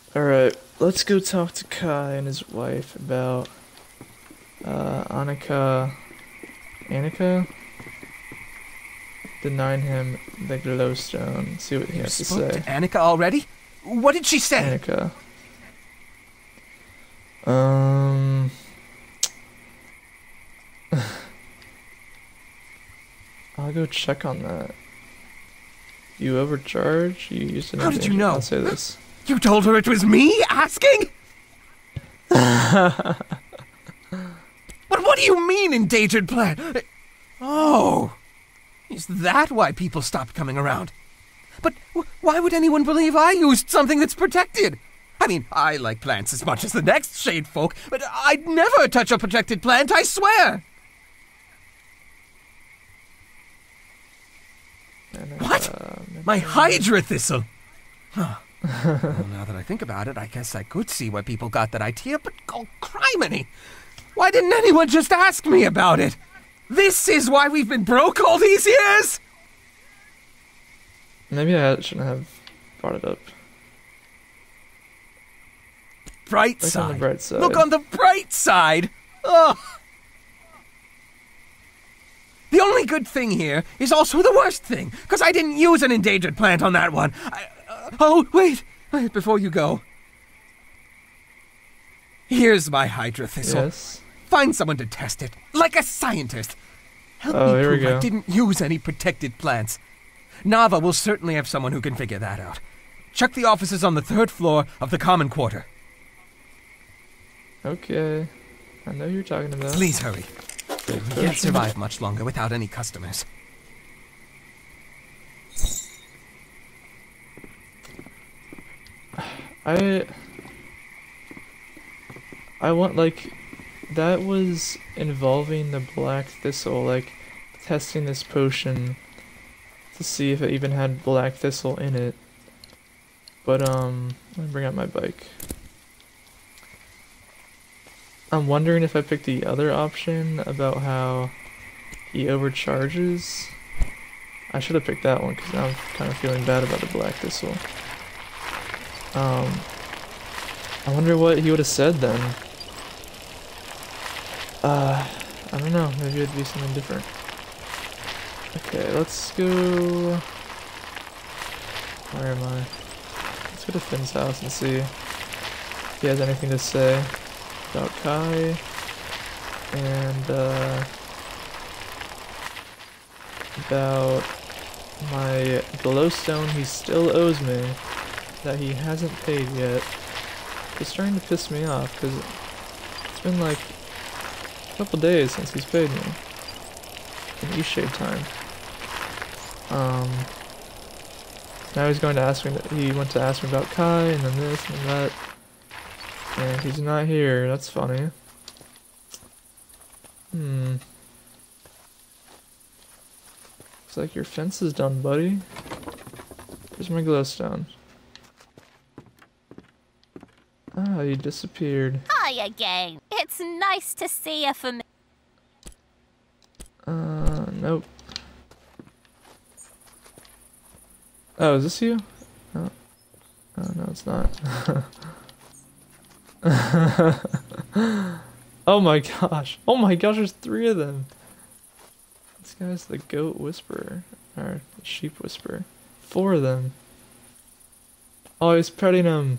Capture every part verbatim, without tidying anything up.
Alright, let's go talk to Kai and his wife about uh, Annika. Annika? Denying him the glowstone. See what he You has to spoke say. to Annika already? What did she say? Annika. Um. I'll go check on that. You overcharge? You used an How did you know? I'll say this. You told her it was me asking? But what do you mean, endangered plant? Oh, is that why people stopped coming around? But w why would anyone believe I used something that's protected? I mean, I like plants as much as the next shade folk, but I'd never touch a protected plant, I swear! What? Uh, My Hydra thistle! Huh. Well, now that I think about it, I guess I could see where people got that idea, but oh, criminy! Why didn't anyone just ask me about it? This is why we've been broke all these years? Maybe I shouldn't have brought it up. Bright Look side. on the bright side. Look on the bright side! Ugh! The only good thing here is also the worst thing, because I didn't use an endangered plant on that one. I, uh, oh, wait, wait, before you go. Here's my Hydra thistle. Yes. Find someone to test it, like a scientist. Help Oh, me here we prove I go. didn't use any protected plants. Nava will certainly have someone who can figure that out. Check the offices on the third floor of the common quarter. Okay. I know who you're talking about. Please hurry. We can't survive much longer without any customers. I... I want, like... That was involving the black thistle, like, testing this potion to see if it even had black thistle in it. But, um, let me bring out my bike. I'm wondering if I picked the other option about how he overcharges. I should have picked that one because now I'm kind of feeling bad about the black thistle. Um, I wonder what he would have said then. Uh, I don't know. Maybe it'd be something different. Okay, let's go. Where am I? Let's go to Finn's house and see if he has anything to say about Kai and uh, about my glowstone he still owes me that he hasn't paid yet. It's starting to piss me off because it's been like a couple days since he's paid me in Eastshade time. Um, now he's going to ask me that he went to ask me about Kai and then this and that. And he's not here, that's funny. Hmm. Looks like your fence is done, buddy. Where's my glowstone? Ah, you disappeared. Hi again. It's nice to see you for me. Uh, nope. Oh, is this you? Oh, oh no, it's not. Oh my gosh. Oh my gosh, there's three of them. This guy's the goat whisperer. Or the sheep whisperer. Four of them. Oh, he's petting him.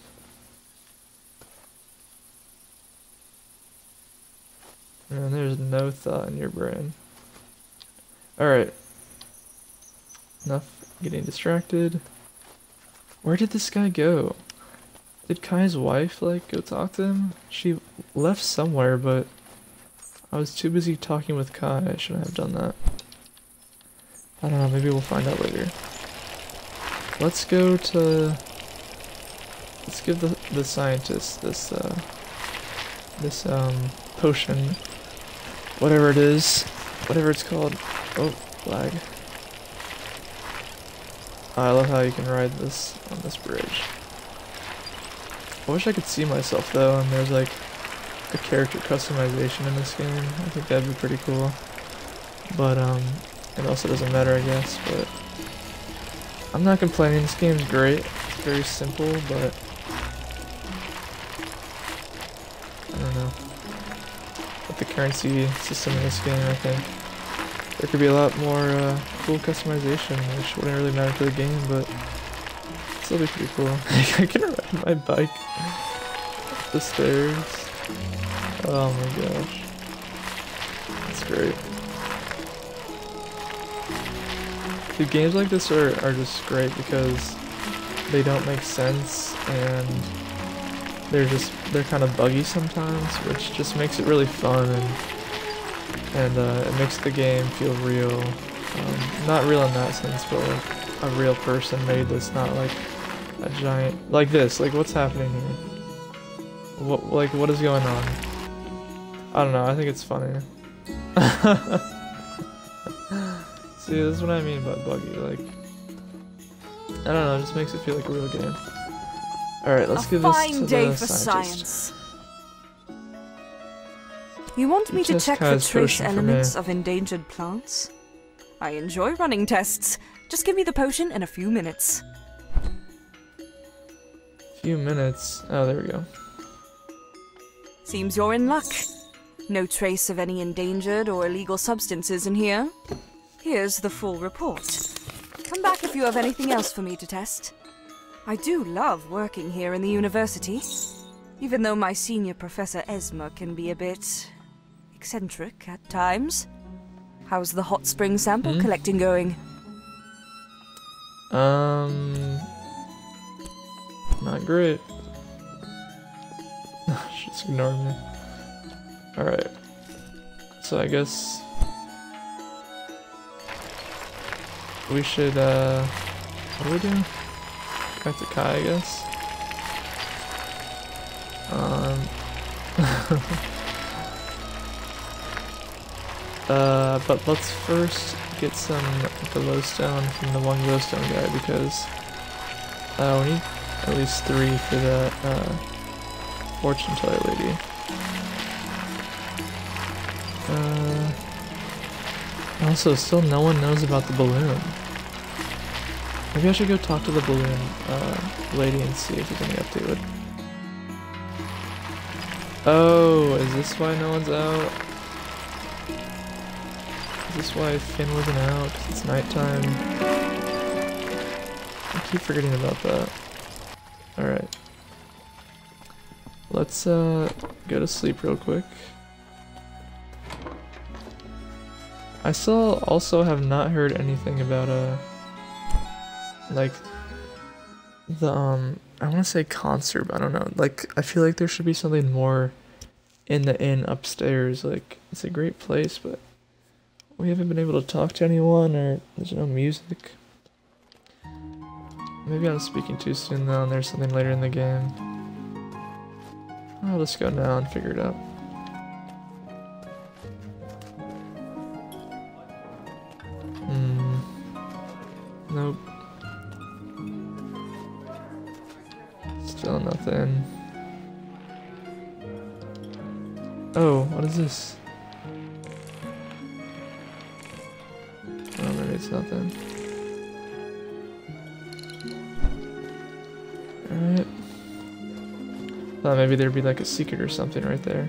Man, there's no thought in your brain. Alright. Enough getting distracted. Where did this guy go? Did Kai's wife, like, go talk to him? She left somewhere, but I was too busy talking with Kai. I shouldn't have done that. I don't know, maybe we'll find out later. Let's go to... Let's give the, the scientist this, uh... This, um, potion. Whatever it is. Whatever it's called. Oh, flag. I love how you can ride this on this bridge. I wish I could see myself though, and there's like a character customization in this game. I think that'd be pretty cool. But um, it also doesn't matter, I guess. But I'm not complaining. This game's great. It's very simple, but the currency system in this game, I think. There could be a lot more uh, cool customization, which wouldn't really matter to the game, but still be pretty cool. I can ride my bike up the stairs. Oh my gosh. That's great. Dude, games like this are, are just great because they don't make sense and they're just, they're kind of buggy sometimes, which just makes it really fun and and uh, it makes the game feel real. Um, not real in that sense, but like a real person made this, not like a giant, like this, like what's happening here? What, like what is going on? I don't know, I think it's funny. See, this is what I mean by buggy, like, I don't know, it just makes it feel like a real game. Alright, let's a give this fine to day the for scientist. science. You want me to Test check for Kai's trace potion for elements me. of endangered plants? I enjoy running tests. Just give me the potion in a few minutes. Few minutes. Oh, there we go. Seems you're in luck. No trace of any endangered or illegal substances in here. Here's the full report. Come back if you have anything else for me to test. I do love working here in the university, even though my senior Professor Esma can be a bit eccentric at times. How's the hot spring sample Hmm? collecting going? Um, not great. Just ignore me. Alright. So I guess we should, uh, what do we do? Back to Kai, I guess. Um, uh, but let's first get some glowstone from the one glowstone guy because uh, we need at least three for that uh, fortune teller lady. Uh, also, still no one knows about the balloon. Maybe I should go talk to the balloon uh, lady and see if there's any update. Oh, is this why no one's out? Is this why Finn wasn't out? 'Cause it's nighttime. I keep forgetting about that. Alright. Let's uh, go to sleep real quick. I still also have not heard anything about uh like the um I want to say concert, but I don't know. Like I feel like there should be something more in the inn upstairs. Like it's a great place, but we haven't been able to talk to anyone, or there's no music. Maybe I'm speaking too soon though, and there's something later in the game. I'll just go now and figure it out. Hmm. Nope. Still nothing. Oh, what is this? Oh, maybe it's nothing. Alright. Thought maybe there'd be like a secret or something right there.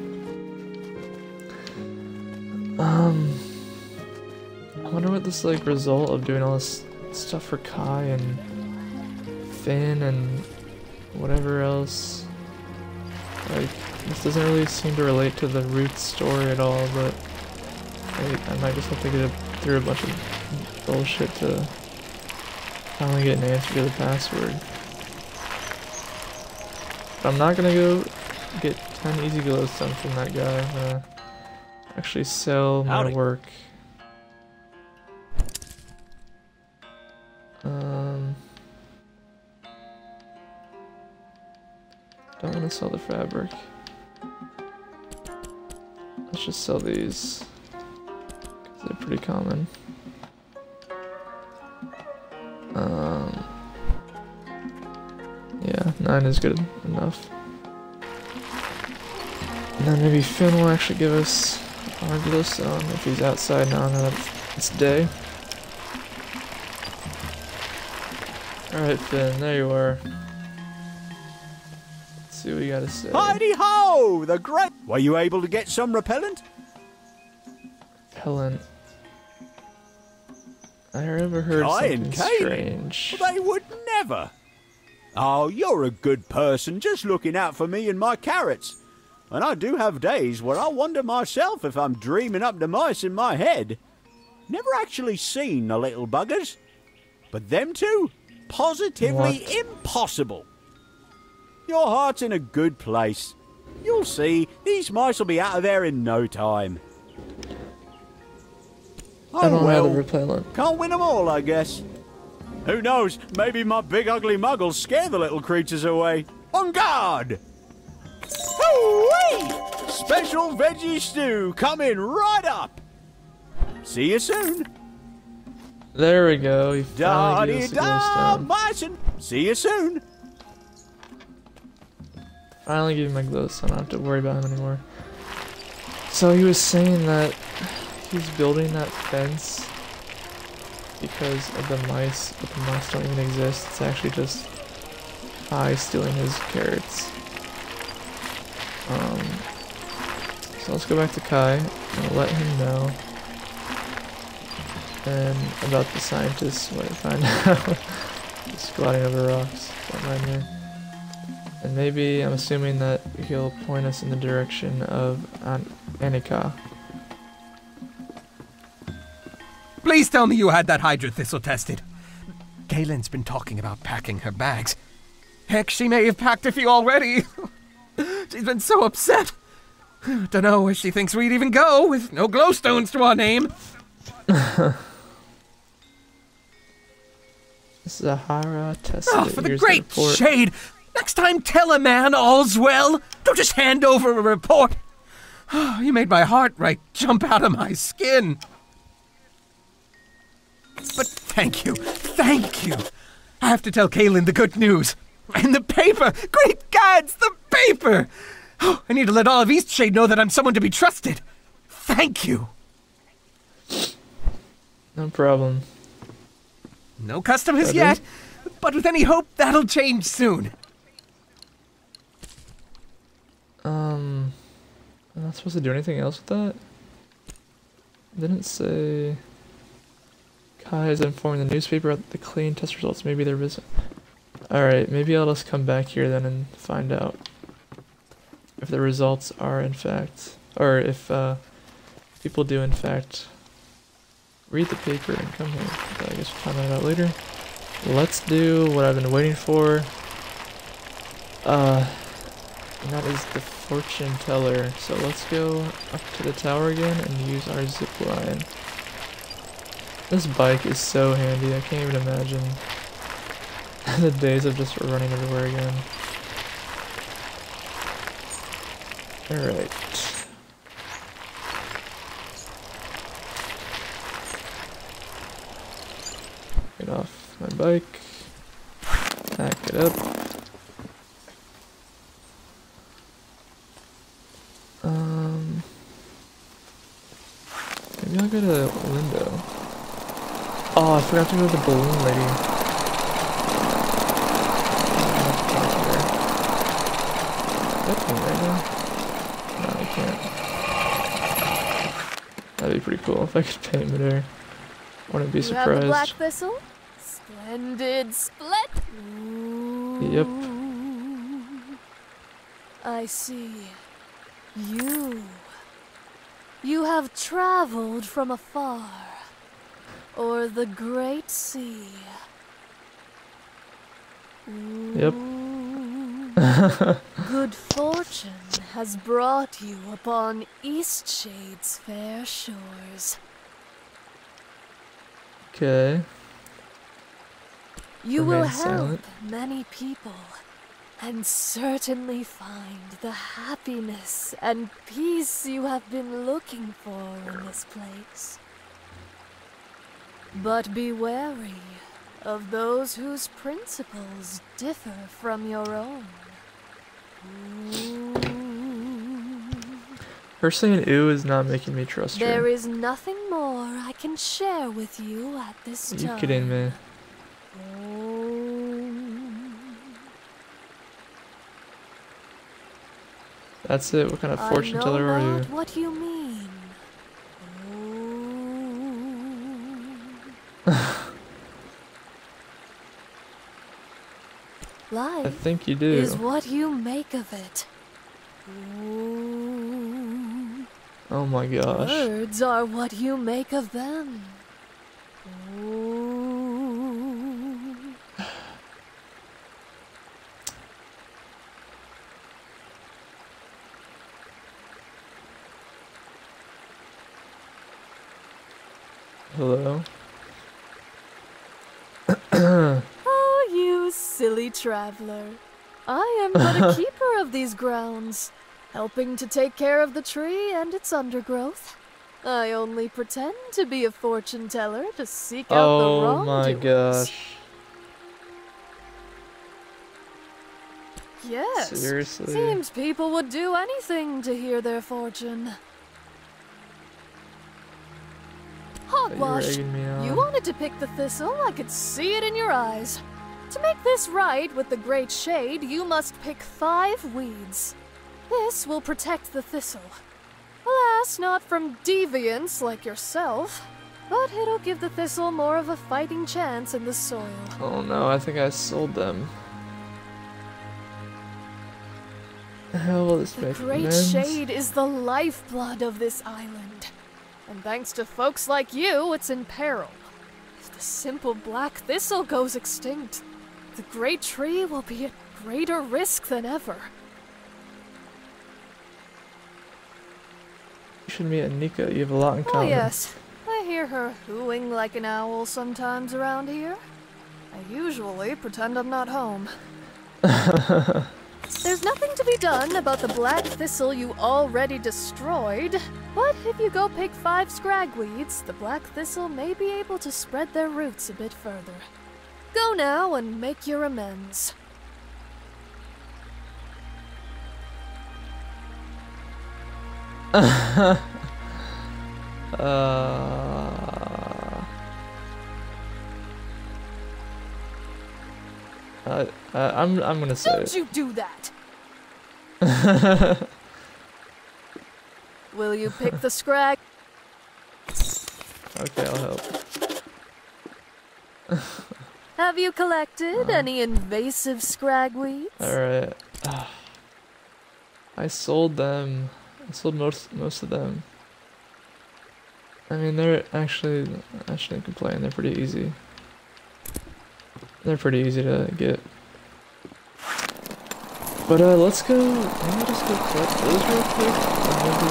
Um, I wonder what this like result of doing all this stuff for Kai and Finn and whatever else. Like, this doesn't really seem to relate to the root story at all, but I, I might just have to get a, through a bunch of bullshit to finally get an answer to the password. But I'm not gonna go get ten easy glowstone from that guy. I'm gonna actually sell my Howdy. work. Um, don't want to sell the fabric. Let's just sell these, because they're pretty common. Um, yeah, nine is good enough. And then maybe Finn will actually give us our glowstone if he's outside now that it's day. Alright, Finn, there you are. Let's see what you gotta say. Heidi ho! The great. Were you able to get some repellent? Helen. I overheard Kai and something Kane? strange. They would never. Oh, you're a good person, just looking out for me and my carrots. And I do have days where I wonder myself if I'm dreaming up the mice in my head. Never actually seen the little buggers. But them two? Positively What? impossible. Your heart's in a good place. You'll see, these mice will be out of there in no time. I Oh don't well, have the repellent. can't win them all, I guess. Who knows, maybe my big ugly mug will scare the little creatures away. On guard! Hoo-wee! Special veggie stew coming right up. See you soon. There we go. He finally gave us a Da-dee-da, glowstone. mice and see you soon. Finally gave me my glowstone. I don't have to worry about him anymore. So he was saying that he's building that fence because of the mice, but the mice don't even exist. It's actually just Kai stealing his carrots. Um, so let's go back to Kai and let him know. And about the scientists, what I find out. Just squatting over rocks. Don't mind me. And maybe, I'm assuming that he'll point us in the direction of An Annika. Please tell me you had that Hydra thistle tested. Gaylen's been talking about packing her bags. Heck, she may have packed a few already. She's been so upset. Don't know where she thinks we'd even go with no glowstones to our name. Zahara tested. Oh, for the Here's great report. shade! Next time, tell a man all's well. Don't just hand over a report. Oh, you made my heart right jump out of my skin. But thank you, thank you. I have to tell Kaylin the good news. And the paper! Great gods, the paper! Oh, I need to let all of Eastshade know that I'm someone to be trusted. Thank you. No problem. No customers That yet, is- but with any hope, that'll change soon. Um, I'm not supposed to do anything else with that? Didn't say... Kai is informing the newspaper about the clean test results. Maybe they're busy. Alright, maybe I'll just come back here then and find out if the results are in fact, or if uh, people do in fact read the paper and come here. But I guess we'll find that out later. Let's do what I've been waiting for. Uh, and that is the fortune teller. So let's go up to the tower again and use our zip line. This bike is so handy, I can't even imagine the days of just running everywhere again. Alright. Get off my bike. Back it up. Um, maybe I'll go to Lindo. Oh, I forgot to go to the balloon lady. Can I paint right now? No, I can't. That'd be pretty cool if I could paint midair. Wouldn't be You have the black surprised. thistle? Splendid split! Yep. I see. You. You have traveled from afar. Or the great sea. Yep. Good fortune has brought you upon Eastshade's fair shores. Okay. You will Remain help silent. many people, and certainly find the happiness and peace you have been looking for in this place. But be wary of those whose principles differ from your own. Her saying "ooh" is not making me trust her. There is nothing more I can share with you at this Are time. you kidding me? That's it? What kind of fortune I know teller are you? not what you mean. I Life think you do. is what you make of it. Ooh. Oh my gosh. Words are what you make of them. Ooh. Hello? Oh, you silly traveler. I am but a keeper of these grounds, helping to take care of the tree and its undergrowth. I only pretend to be a fortune teller to seek out the Oh wrongdoers. my gosh. Yes. Seriously? Seems people would do anything to hear their fortune. You're Hogwash, egging me on. you wanted to pick the thistle, I could see it in your eyes. To make this right with the great shade, you must pick five weeds. This will protect the thistle. Alas, not from deviants like yourself, but it'll give the thistle more of a fighting chance in the soil. Oh no, I think I sold them. How will this The make great amends? shade is the lifeblood of this island. And thanks to folks like you, it's in peril. If the simple black thistle goes extinct, the great tree will be at greater risk than ever. You should meet Anika, you have a lot in Oh common. yes, I hear her hooing like an owl sometimes around here. I usually pretend I'm not home. There's nothing to be done about the black thistle you already destroyed, but if you go pick five scragweeds, the black thistle may be able to spread their roots a bit further. Go now and make your amends. uh, I, I, I'm, I'm gonna say Don't it. you do that! Will you pick the scrag? Okay, I'll help. Have you collected Uh. any invasive scragweeds? Alright. I sold them. I sold most most of them. I mean, they're actually, I shouldn't complain, they're pretty easy. They're pretty easy to get. But uh, let's go, maybe just go collect those real quick. Or maybe,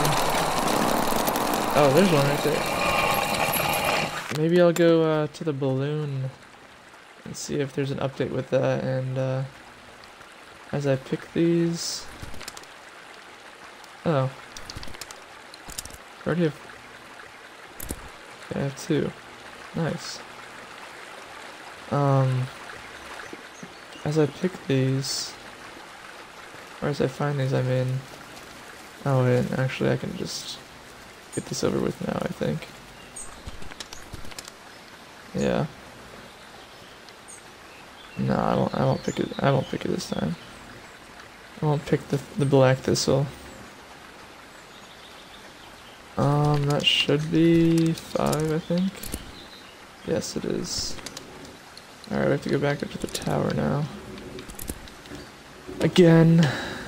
uh, oh, there's one right there. Maybe I'll go uh, to the balloon and see if there's an update with that, and uh, as I pick these... Oh. I already have... I have two. Nice. Um... As I pick these... Or as I find these, I mean... Oh wait, actually I can just get this over with now, I think. Yeah. No, I won't. I won't pick it. I won't pick it this time. I won't pick the the black thistle. Um, that should be five, I think. Yes, it is. All right, we have to go back up to the tower now. Again.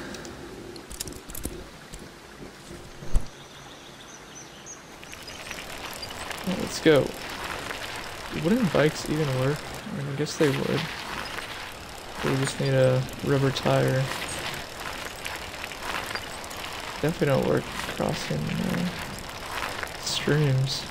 Well, let's go. Wouldn't bikes even work? I mean, I guess they would. We just need a rubber tire. Definitely don't work crossing uh, streams.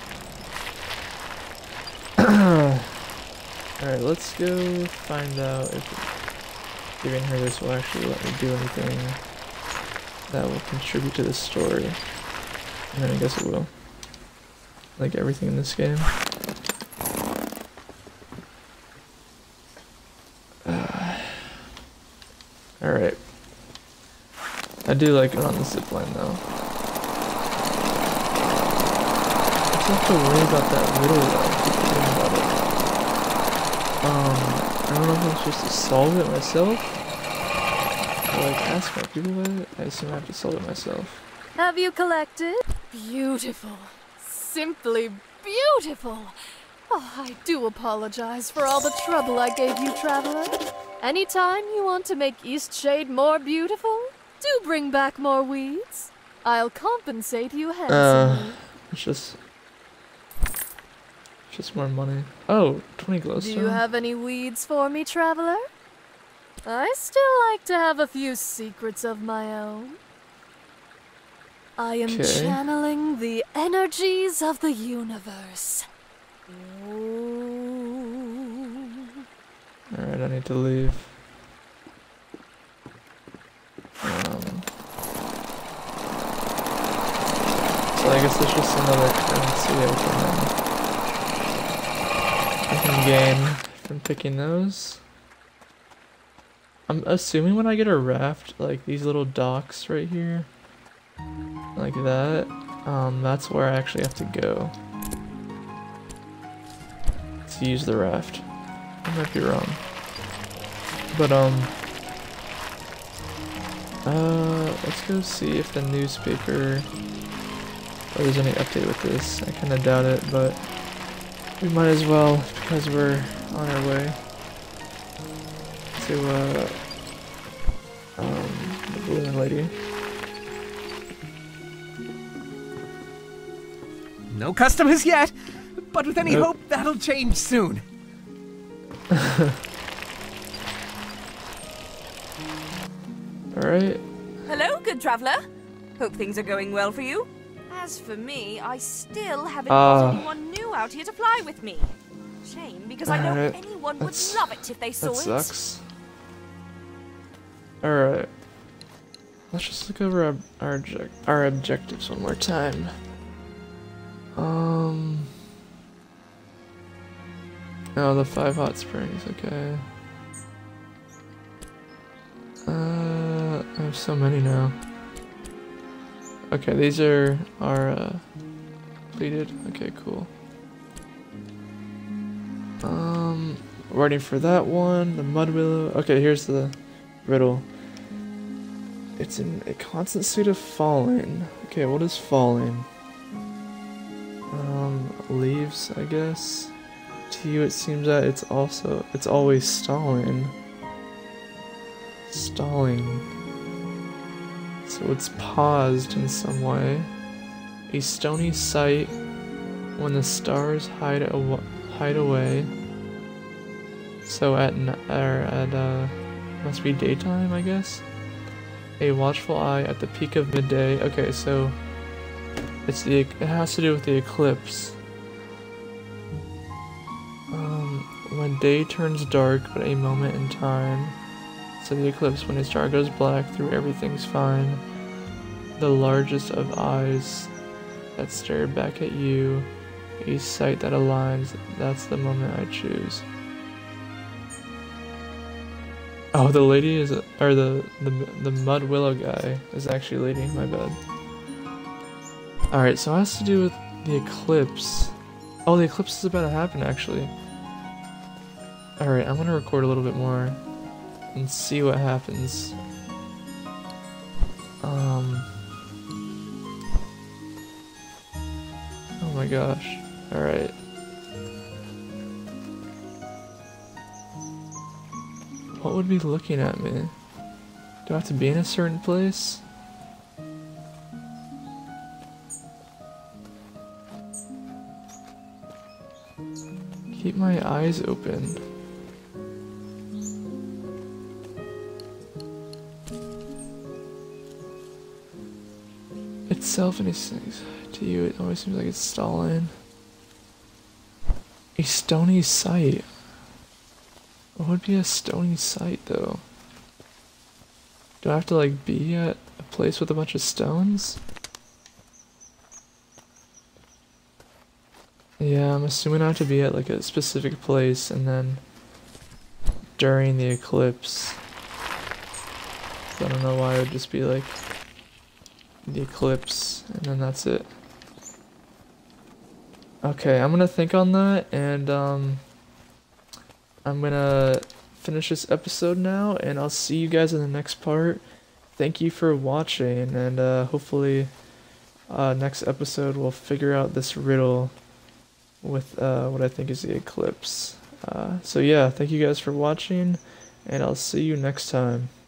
Alright, let's go find out if giving her this will actually let me do anything that will contribute to the story. And then I guess it will. Like everything in this game. Uh, Alright. I do like it on the zipline though. I just have to worry about that riddle though. I keep forgetting about it. Um, I don't know if I'm supposed to solve it myself, but like ask more people about it? I assume I have to sell it myself. Have you collected? Beautiful. Simply beautiful. Oh, I do apologize for all the trouble I gave you, traveler. Anytime you want to make Eastshade more beautiful, do bring back more weeds. I'll compensate you handsomely. Uh, it's just... Just more money. Oh, twenty glowstone. Do you have any weeds for me, traveler? I still like to have a few secrets of my own. I am Okay. channeling the energies of the universe. Alright, I need to leave. Um, so I guess it's just another currency I can, I can gain from picking those. I'm assuming when I get a raft, like these little docks right here, like that, um, that's where I actually have to go to use the raft. I might be wrong. But, um, uh, let's go see if the newspaper, or there's any update with this. I kind of doubt it, but we might as well, because we're on our way to, uh, um, the balloon lady. No customers yet, but with any Nope. hope, that'll change soon. Alright. Hello, good traveler. Hope things are going well for you. As for me, I still haven't Uh, got anyone new out here to fly with me. Shame, because I know alright. anyone would That's- love it if they saw That it. sucks. Alright. Let's just look over our, our, object, our objectives one more time. Um. Oh, the five hot springs, okay. Uh, I have so many now. Okay, these are, are, uh, completed. Okay, cool. Um, waiting for that one, the mud willow. Okay, here's the riddle. It's in a constant state of falling. Okay, what is falling? Um, leaves, I guess. To you, it seems that it's also, it's always stalling. Stalling. So it's paused in some way. A stony sight when the stars hide aw hide away. So at n or at uh must be daytime, I guess. A watchful eye at the peak of midday. Okay, so it's the it has to do with the eclipse. Um, when day turns dark, but a moment in time. So the eclipse, when a star goes black through everything's fine. The largest of eyes that stare back at you. A sight that aligns, that's the moment I choose. Oh, the lady is, or the, the, the mud willow guy is actually a lady, my bad. Alright, so it has to do with the eclipse. Oh, the eclipse is about to happen, actually. Alright, I'm gonna record a little bit more and see what happens. Um. Oh my gosh. Alright. What would be looking at me? Do I have to be in a certain place? Keep my eyes open. Itself, anything to you, it always seems like it's stalling. A stony sight. What would be a stony sight, though? Do I have to, like, be at a place with a bunch of stones? Yeah, I'm assuming I have to be at, like, a specific place, and then during the eclipse. So I don't know why it would just be, like, the eclipse, and then that's it. Okay, I'm gonna think on that, and, um... I'm gonna finish this episode now, and I'll see you guys in the next part. thank you for watching, and uh, hopefully uh, next episode we'll figure out this riddle with uh, what I think is the eclipse. Uh, so yeah, thank you guys for watching, and I'll see you next time.